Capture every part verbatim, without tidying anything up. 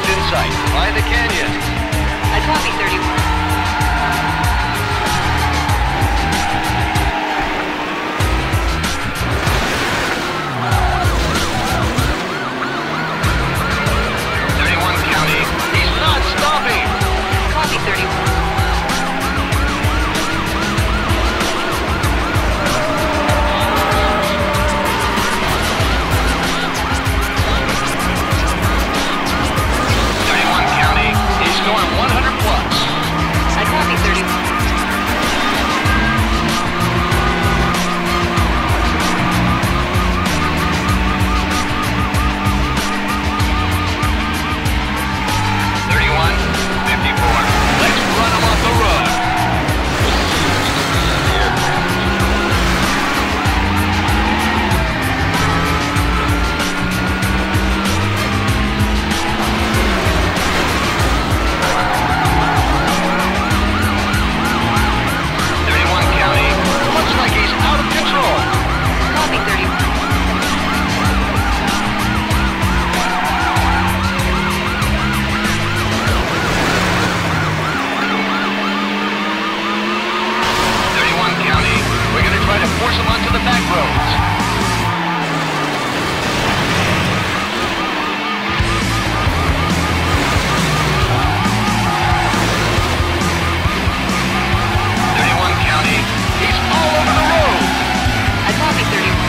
subject in sight, by the canyon. I copy thirty-one. Copy thirty-one. thirty-one County, he's going one hundred plus. I copy thirty-one. Force them onto the back roads. thirty-one County, he's all over the road. I copy thirty-one.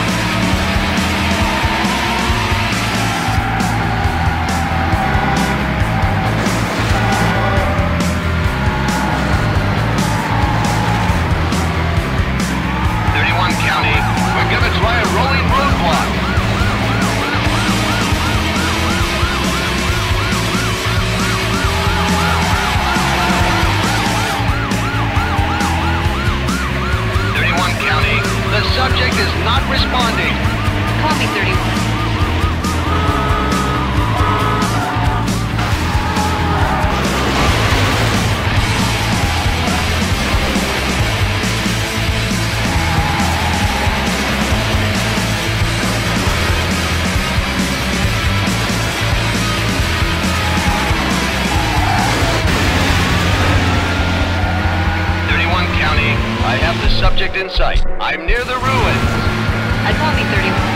County, we're gonna try a rolling roadblock. thirty-one County, the subject is not responding. Copy thirty-one. I have the subject in sight. I'm near the ruins. I copy thirty-one.